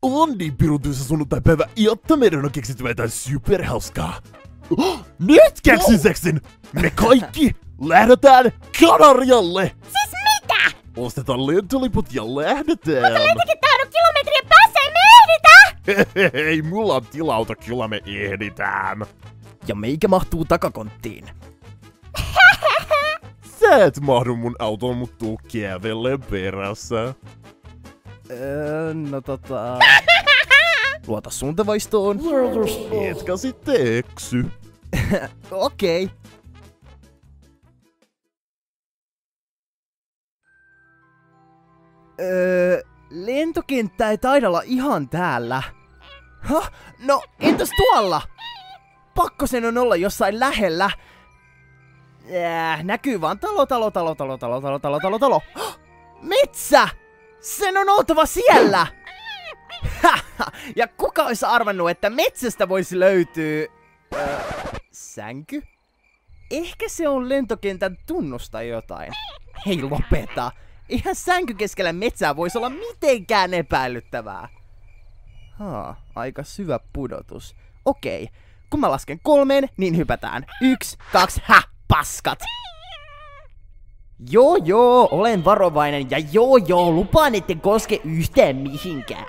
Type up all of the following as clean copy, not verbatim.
On niin pirun tylsä sunnuntaipäivä, jotta meidän on keksittävä jotain superhauskaa. Nyt keksin! Me kaikki lähdetään Kanarialle! Siis mitä? Ostetaan lentoliput ja lähdetään! Mutta lentokin on kilometrien päässä, ei me ehditä! Hei, mulla on tilauto, kyllä me ehditään. Ja meikä mahtuu takakonttiin. Sä et mahdu mun autoon, mut tuu kävelle perässä. Luota suuntavaistoon. Etkä sitten eksy. Okei. Lentokenttä ei taida olla ihan täällä. Hah? No, entäs tuolla? Pakko sen on olla jossain lähellä. Näkyy vaan talo. Metsä! Sen on oltava siellä! Ja kuka olisi arvannut, että metsästä voisi löytyä... sänky? Ehkä se on lentokentän tunnusta jotain. Hei, lopeta! Eihän sänky keskellä metsää voisi olla mitenkään epäilyttävää. Aika syvä pudotus. Okei, kun mä lasken 3, niin hypätään. 1, 2, paskat! Joo, olen varovainen ja joo, lupaan etten koske yhtään mihinkään.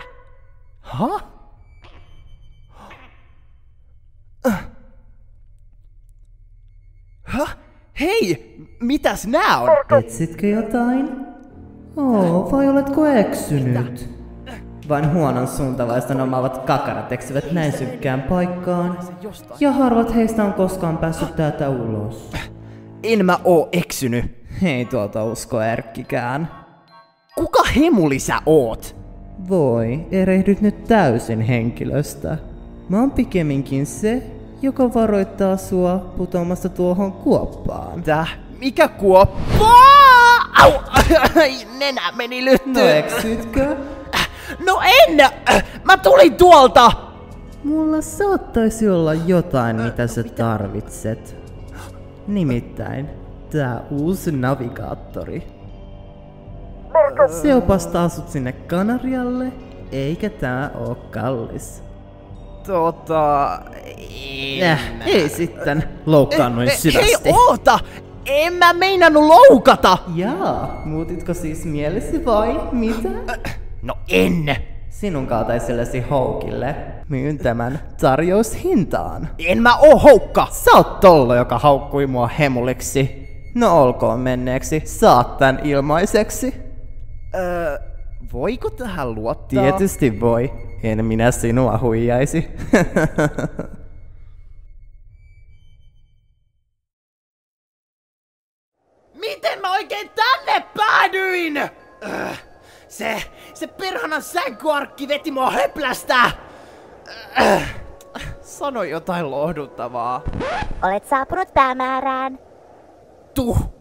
Hei, mitäs nää on? Etsitkö jotain? Vai oletko eksynyt? Vain huonon suuntavaiston omaavat kakarat eksyvät näin synkkään paikkaan. Ja harvat heistä on koskaan päässyt täältä ulos. En mä oo eksynyt. Ei tuolta usko Erkkikään. Kuka hemuli sä oot? Voi, erehdyt nyt täysin henkilöstä. Mä oon pikemminkin se, joka varoittaa sua putoamasta tuohon kuoppaan. Mikä kuoppa? Au! Nenä meni lyttyyn. No eksytkö? No en! Mä tulin tuolta! Mulla saattaisi olla jotain, mitä sä tarvitset. Nimittäin tää uusi navigaattori. Se opastaa sut sinne Kanarialle, eikä tää oo kallis. Ei sitten. Loukkaannuin syvästi. Hei, oota! En mä meinannut loukata! Jaa, muutitko siis mielesi vai mitä? No en! Sinun kaltaisellesi houkille myyn tämän tarjoushintaan. En mä oo houkka! Sä oot tollo, joka haukkui mua hemuliksi. No olkoon menneeksi, saat tän ilmaiseksi. Voiko tähän luottaa? Tietysti voi. En minä sinua huijaisi. Miten mä oikein tänne päädyin? Se perhana sänkyarkki veti mua höplästä! Sano jotain lohduttavaa. Olet saapunut päämäärään. Tuh!